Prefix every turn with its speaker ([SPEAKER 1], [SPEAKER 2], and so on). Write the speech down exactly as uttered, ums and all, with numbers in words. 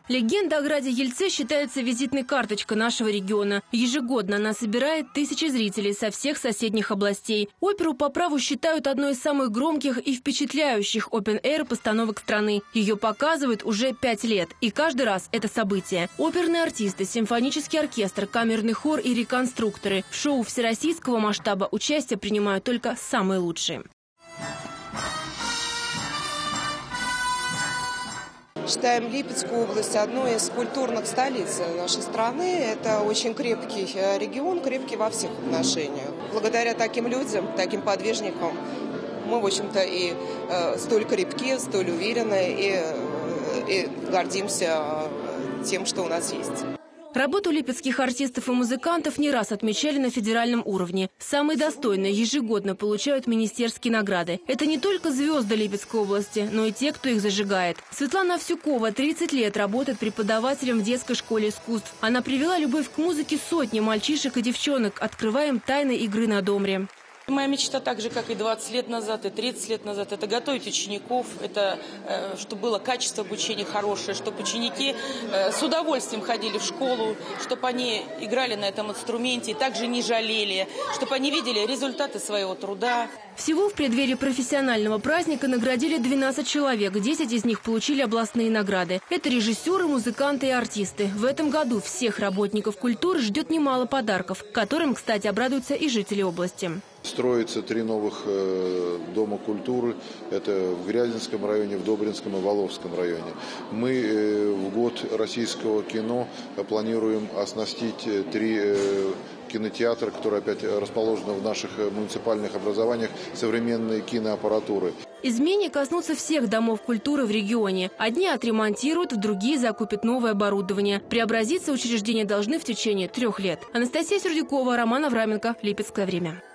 [SPEAKER 1] Легенда о граде Ельце считается визитной карточкой нашего региона. Ежегодно она собирает тысячи зрителей со всех соседних областей. Оперу по праву считают одной из самых громких и впечатляющих опен-эйр постановок страны. Ее показывают уже пять лет, и каждый раз это событие. Оперные артисты, симфонический оркестр, камерный хор и реконструкторы. В шоу всероссийского масштаба участие принимают только самые лучшие.
[SPEAKER 2] Считаем Липецкую область одной из культурных столиц нашей страны. Это очень крепкий регион, крепкий во всех отношениях. Благодаря таким людям, таким подвижникам, мы, в общем-то, и э, столь крепки, столь уверены и, э, и гордимся тем, что у нас есть.
[SPEAKER 1] Работу липецких артистов и музыкантов не раз отмечали на федеральном уровне. Самые достойные ежегодно получают министерские награды. Это не только звезды Липецкой области, но и те, кто их зажигает. Светлана Овсюкова тридцать лет работает преподавателем в детской школе искусств. Она привела любовь к музыке сотни мальчишек и девчонок. Открываем тайны игры на домре.
[SPEAKER 3] Моя мечта, так же, как и двадцать лет назад, и тридцать лет назад, это готовить учеников, это э, чтобы было качество обучения хорошее, чтобы ученики э, с удовольствием ходили в школу, чтобы они играли на этом инструменте и также не жалели, чтобы они видели результаты своего труда.
[SPEAKER 1] Всего в преддверии профессионального праздника наградили двенадцать человек, десять из них получили областные награды. Это режиссеры, музыканты и артисты. В этом году всех работников культуры ждет немало подарков, которым, кстати, обрадуются и жители области.
[SPEAKER 4] Строится три новых э, дома культуры. Это в Грязинском районе, в Добринском и Воловском районе. Мы э, в год российского кино планируем оснастить три э, кинотеатра, которые опять расположены в наших муниципальных образованиях, современной киноаппаратуры.
[SPEAKER 1] Изменения коснутся всех домов культуры в регионе. Одни отремонтируют, другие закупят новое оборудование. Преобразиться учреждения должны в течение трех лет. Анастасия Сердюкова, Роман Авраменко. Липецкое время.